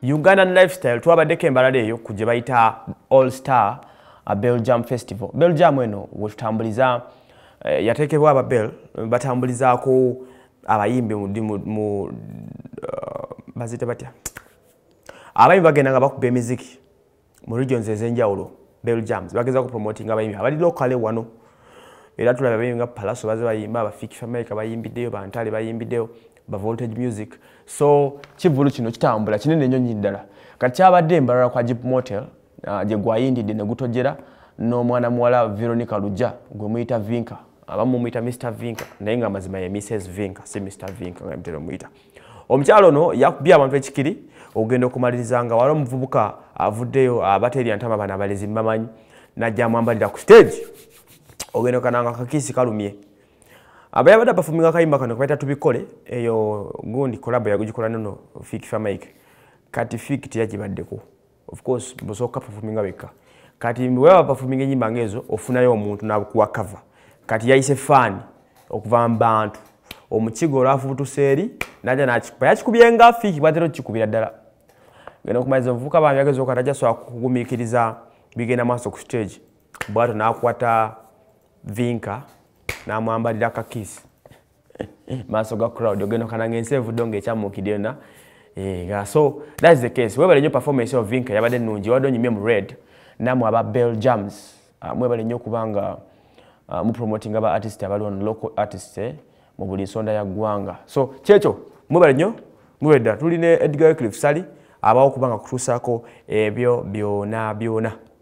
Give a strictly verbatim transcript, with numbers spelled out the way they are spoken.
Ugandan Lifestyle twabaddeko embalala eyo ku gye bayita All Star a Belgium Festival. Belgium eno wetutambuliza eh, yatekebwa aba Bel batambulizaako abayimbi mu mu uh, bazite batya abayimbi bagenda nga bakuba emiziki mu regions ez'enjawulo Belgium bagezaako promoting abayimbi abali locale wano era tulaba abayimbi nga Palaso baze bayimba aba Fiki Family bayimbideyo Bantale bayimbideyo ba Voltage Music so kivulu kino kitambula kinene nnyo nyiddala kati abadde embalala kwa Jeep Motel uh, gye gwayindidde ne gutojera n'omwana muwala Veronica Luja gwe muyita Vinka abamu muyita Mister Vinka naye nga mazima ye Missus Vinka si Mister Vinka nga mtero muyita omukyalo no yakubye abantu ekikiri ogenda okumaliriza nga wali omuvubuka avuddeyo abateri antama bana abalezi bamanyi najja mwambalira ku stage ogenda kananga kakisi kalumye abayabadde abafuminga kayimba kano kaita tubikole eyo gundi collab yagujikola nono Fiki Family kati Fiki tiyagibaddeko of course bosoka performinga beka kati wewe performinga nyimba ngezo ofunayo omuntu nabukuwa cover kati yayise fan okuva mbantu omukigo olafu butuseri naja nakikupa yakikubyenga Fiki batero kikubira ddala ngeno kumaliza vuka bambi yagezo okataja so akugumikiriza bigenda maso ku stage bwato nakwata Vinka na mwambalira kakisi maso ga crowd ogeno kana ngensevu donge kyamukidde na eh ga so that's the case webale nyo performance of Vinka yabade nungi wadonyi mem red namwe aba Belgiums uh, mwebale nyo kubanga uh, mu promoting aba artist abali on local artists eh, mu buli sonda ya gwanga so checho mwebale nyo mweda tuline Edgar Cliff Sali abawo kubanga kutusako ebyo byona byona